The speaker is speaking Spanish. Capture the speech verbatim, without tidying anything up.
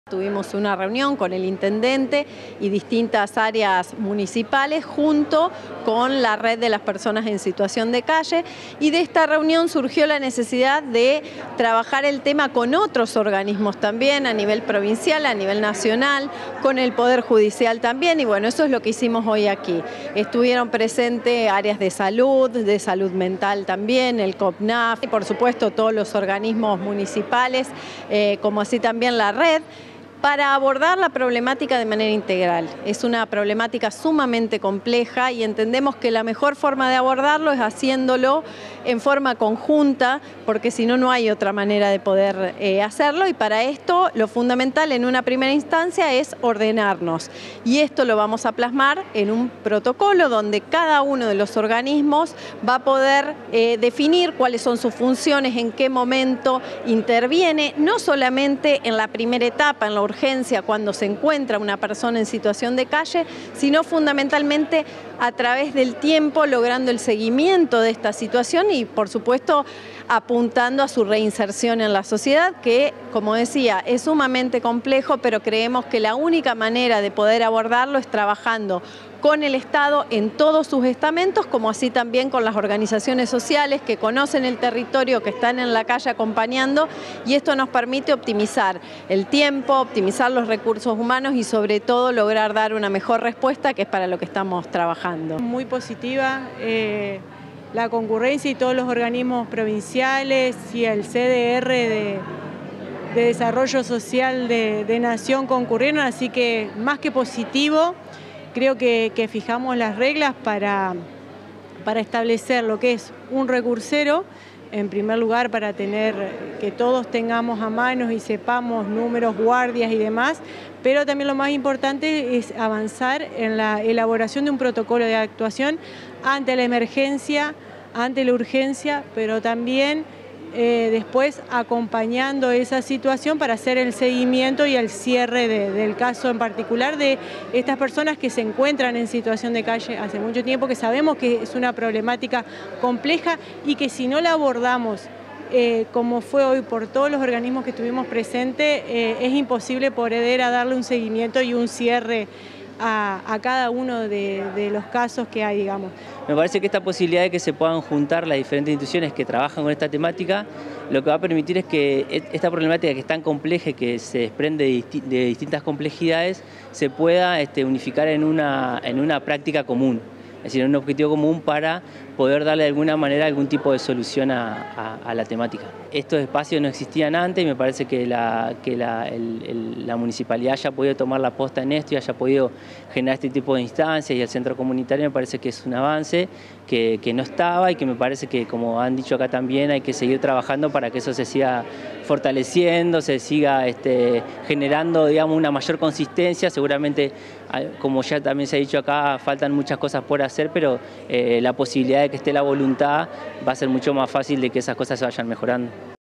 Tuvimos una reunión con el intendente y distintas áreas municipales junto con la red de las personas en situación de calle, y de esta reunión surgió la necesidad de trabajar el tema con otros organismos también a nivel provincial, a nivel nacional, con el Poder Judicial también, y bueno, eso es lo que hicimos hoy aquí. Estuvieron presentes áreas de salud, de salud mental también, el COPNAF y por supuesto todos los organismos municipales, eh, como así también la red, para abordar la problemática de manera integral. Es una problemática sumamente compleja y entendemos que la mejor forma de abordarlo es haciéndolo en forma conjunta, porque si no, no hay otra manera de poder eh, hacerlo, y para esto lo fundamental en una primera instancia es ordenarnos. Y esto lo vamos a plasmar en un protocolo donde cada uno de los organismos va a poder eh, definir cuáles son sus funciones, en qué momento interviene, no solamente en la primera etapa, en la urgencia, cuando se encuentra una persona en situación de calle, sino fundamentalmente a través del tiempo, logrando el seguimiento de esta situación y, por supuesto, apuntando a su reinserción en la sociedad, que, como decía, es sumamente complejo, pero creemos que la única manera de poder abordarlo es trabajando con el Estado en todos sus estamentos, como así también con las organizaciones sociales que conocen el territorio, que están en la calle acompañando, y esto nos permite optimizar el tiempo, optimizar los recursos humanos y sobre todo lograr dar una mejor respuesta, que es para lo que estamos trabajando. Muy positiva eh, la concurrencia y todos los organismos provinciales y el C D R de, de Desarrollo Social de, de Nación concurrieron, así que más que positivo. Creo que, que fijamos las reglas para, para establecer lo que es un recursero, en primer lugar para tener que todos tengamos a mano y sepamos números, guardias y demás, pero también lo más importante es avanzar en la elaboración de un protocolo de actuación ante la emergencia, ante la urgencia, pero también Eh, después acompañando esa situación para hacer el seguimiento y el cierre de, del caso en particular de estas personas que se encuentran en situación de calle hace mucho tiempo, que sabemos que es una problemática compleja y que si no la abordamos eh, como fue hoy por todos los organismos que estuvimos presentes, eh, es imposible poder a darle un seguimiento y un cierre A, a cada uno de, de los casos que hay, digamos. Me parece que esta posibilidad de que se puedan juntar las diferentes instituciones que trabajan con esta temática, lo que va a permitir es que esta problemática que es tan compleja y que se desprende de, disti de distintas complejidades, se pueda este, unificar en una, en una práctica común. Es decir, un objetivo común para poder darle de alguna manera algún tipo de solución a, a, a la temática. Estos espacios no existían antes y me parece que, la, que la, el, el, la municipalidad haya podido tomar la posta en esto y haya podido generar este tipo de instancias, y el centro comunitario me parece que es un avance que, que no estaba, y que me parece que, como han dicho acá también, hay que seguir trabajando para que eso se siga fortaleciendo, se siga este, generando, digamos, una mayor consistencia. Seguramente, como ya también se ha dicho acá, faltan muchas cosas por hacer, pero eh, la posibilidad de que esté la voluntad va a ser mucho más fácil de que esas cosas se vayan mejorando.